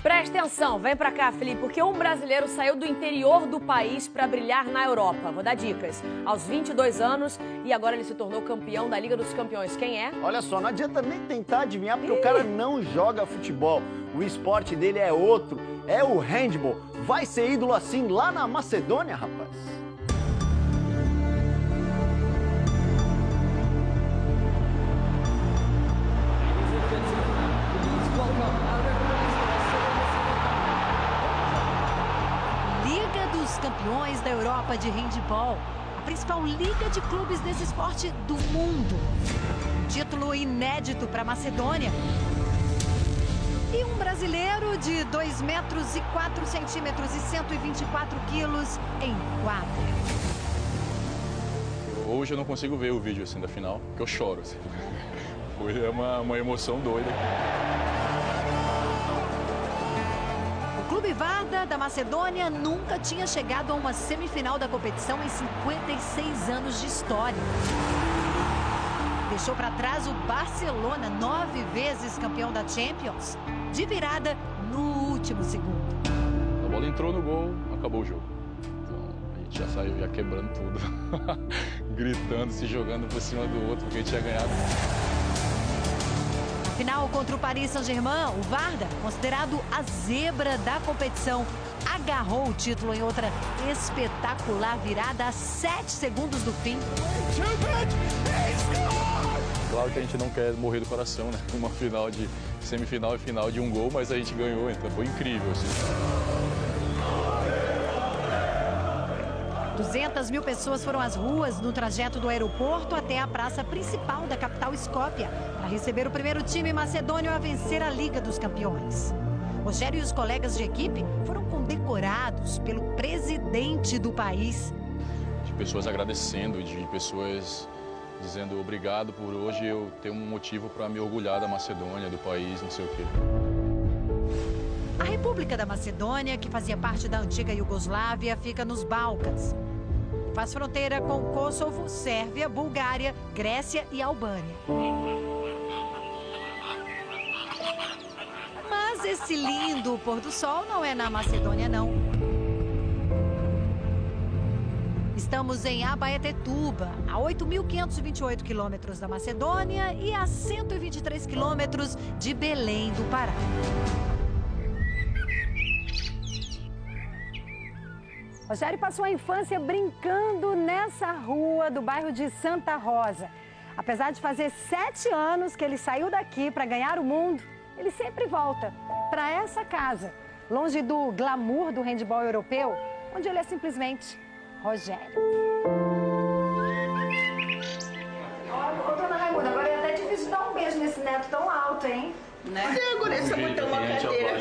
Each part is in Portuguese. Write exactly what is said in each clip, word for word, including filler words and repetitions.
Presta atenção, vem pra cá, Felipe, porque um brasileiro saiu do interior do país pra brilhar na Europa. Vou dar dicas. Aos vinte e dois anos e agora ele se tornou campeão da Liga dos Campeões. Quem é? Olha só, não adianta nem tentar adivinhar porque Ih. o cara não joga futebol. O esporte dele é outro, é o handball. Vai ser ídolo assim lá na Macedônia, rapaz. Campeões da Europa de handball, a principal liga de clubes desse esporte do mundo. Um título inédito para a Macedônia. E um brasileiro de dois metros e quatro centímetros e cento e vinte e quatro quilos em quadra. Hoje eu não consigo ver o vídeo assim da final, porque eu choro. Assim. Foi uma, uma emoção doida. O Clube Varda da Macedônia nunca tinha chegado a uma semifinal da competição em cinquenta e seis anos de história. Deixou para trás o Barcelona, nove vezes campeão da Champions, de virada no último segundo. A bola entrou no gol, acabou o jogo. Então a gente já saiu já quebrando tudo, gritando, se jogando por cima do outro, porque a gente tinha ganhado. Final contra o Paris Saint-Germain, o Varda, considerado a zebra da competição, agarrou o título em outra espetacular virada a sete segundos do fim. Claro que a gente não quer morrer do coração, né? Uma final de semifinal e final de um gol, mas a gente ganhou, então foi incrível. Assim. duzentas mil pessoas foram às ruas no trajeto do aeroporto até a praça principal da capital Skopje para receber o primeiro time macedônio a vencer a Liga dos Campeões. Rogério e os colegas de equipe foram condecorados pelo presidente do país. De pessoas agradecendo, de pessoas dizendo obrigado por hoje eu ter um motivo para me orgulhar da Macedônia, do país, não sei o quê. A República da Macedônia, que fazia parte da antiga Iugoslávia, fica nos Balcãs. Faz fronteira com Kosovo, Sérvia, Bulgária, Grécia e Albânia. Mas esse lindo pôr do sol não é na Macedônia, não. Estamos em Abaetetuba, a oito mil quinhentos e vinte e oito quilômetros da Macedônia e a cento e vinte e três quilômetros de Belém do Pará. Rogério passou a infância brincando nessa rua do bairro de Santa Rosa. Apesar de fazer sete anos que ele saiu daqui para ganhar o mundo, ele sempre volta para essa casa, longe do glamour do handebol europeu, onde ele é simplesmente Rogério. Ô, dona Raimunda, agora é até difícil dar um beijo nesse neto tão alto, hein? Né? Olha, agora essa botou uma cadeira.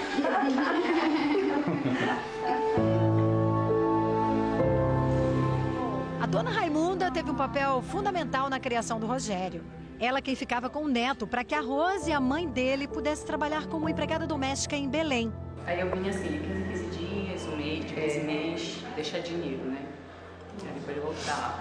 A dona Raimunda teve um papel fundamental na criação do Rogério. Ela quem ficava com o neto para que a Rose, a mãe dele, pudesse trabalhar como empregada doméstica em Belém. Aí eu vinha assim, quinze, quinze dias, um mês, de quinze meses, deixar dinheiro, né? Aí depois eu voltava.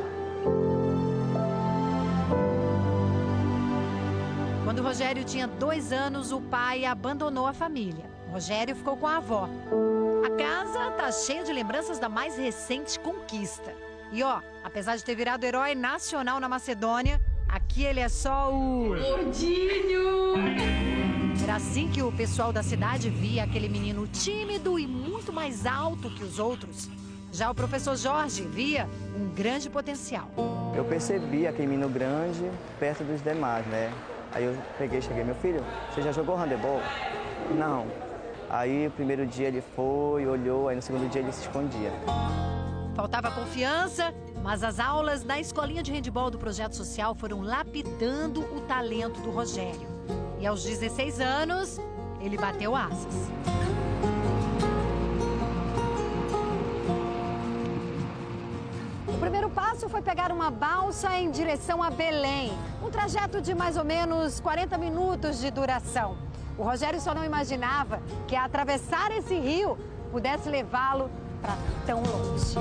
Quando o Rogério tinha dois anos, o pai abandonou a família. O Rogério ficou com a avó. A casa tá cheia de lembranças da mais recente conquista. E ó, apesar de ter virado herói nacional na Macedônia, aqui ele é só o... Gordinho! Era assim que o pessoal da cidade via aquele menino tímido e muito mais alto que os outros. Já o professor Jorge via um grande potencial. Eu percebi aquele menino grande perto dos demais, né? Aí eu peguei e cheguei, meu filho, você já jogou handebol? Não. Aí o primeiro dia ele foi, olhou, aí no segundo dia ele se escondia. Faltava confiança, mas as aulas na escolinha de handebol do projeto social foram lapidando o talento do Rogério. E aos dezesseis anos, ele bateu asas. O primeiro passo foi pegar uma balsa em direção a Belém. Um trajeto de mais ou menos quarenta minutos de duração. O Rogério só não imaginava que atravessar esse rio pudesse levá-lo para tão longe.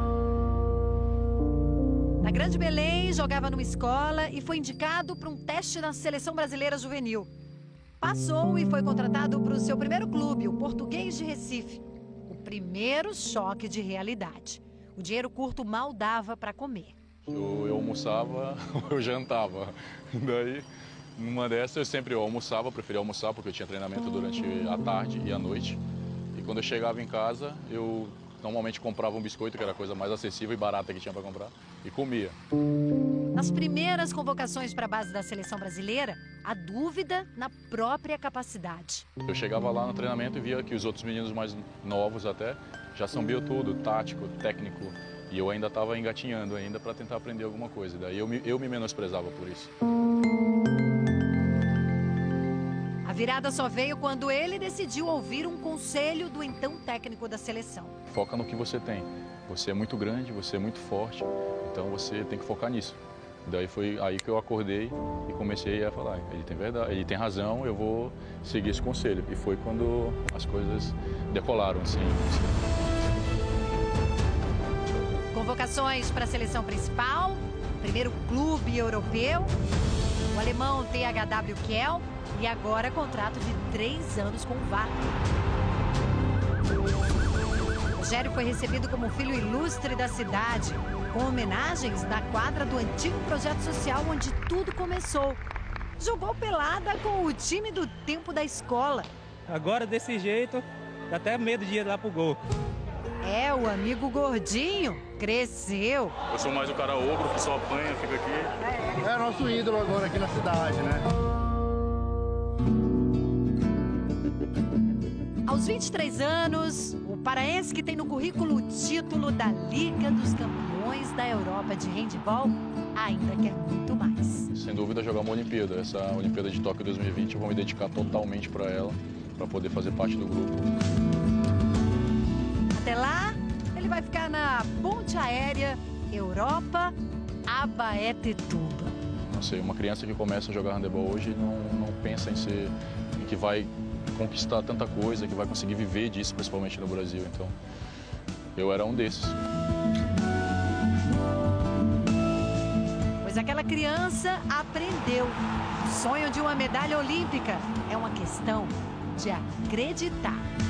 Na Grande Belém, jogava numa escola e foi indicado para um teste na Seleção Brasileira Juvenil. Passou e foi contratado para o seu primeiro clube, o Português de Recife. O primeiro choque de realidade. O dinheiro curto mal dava para comer. Eu, eu almoçava ou eu jantava. Daí, numa dessas, eu sempre eu almoçava, preferia almoçar porque eu tinha treinamento durante a tarde e a noite. E quando eu chegava em casa, eu normalmente comprava um biscoito, que era a coisa mais acessível e barata que tinha para comprar, e comia. Nas primeiras convocações para a base da seleção brasileira, a dúvida na própria capacidade. Eu chegava lá no treinamento e via que os outros meninos mais novos até já sabiam tudo, tático, técnico, e eu ainda estava engatinhando ainda para tentar aprender alguma coisa. Daí eu me, eu me menosprezava por isso. A virada só veio quando ele decidiu ouvir um conselho do então técnico da seleção. Foca no que você tem. Você é muito grande, você é muito forte, então você tem que focar nisso. Daí foi aí que eu acordei e comecei a falar, ele tem verdade, ele tem razão, eu vou seguir esse conselho. E foi quando as coisas decolaram, assim. Convocações para a seleção principal, primeiro clube europeu, o alemão T H W Kiel e agora contrato de três anos com o Vasco. Rogério foi recebido como filho ilustre da cidade, com homenagens na quadra do antigo projeto social onde tudo começou. Jogou pelada com o time do tempo da escola. Agora, desse jeito, dá até medo de ir lá pro gol. É, o amigo gordinho cresceu. Eu sou mais o cara ogro que só apanha, fica aqui. É nosso ídolo agora aqui na cidade, né? Aos vinte e três anos, o paraense que tem no currículo o título da Liga dos Campeões da Europa de handebol ainda quer muito mais. Sem dúvida, jogar uma Olimpíada. Essa Olimpíada de Tóquio dois mil e vinte eu vou me dedicar totalmente para ela, para poder fazer parte do grupo. Até lá, ele vai ficar na ponte aérea Europa-Abaetetuba. Não sei, uma criança que começa a jogar handebol hoje não, não pensa em ser, em que vai conquistar tanta coisa, que vai conseguir viver disso, principalmente no Brasil. Então, eu era um desses. Pois aquela criança aprendeu. O sonho de uma medalha olímpica é uma questão de acreditar.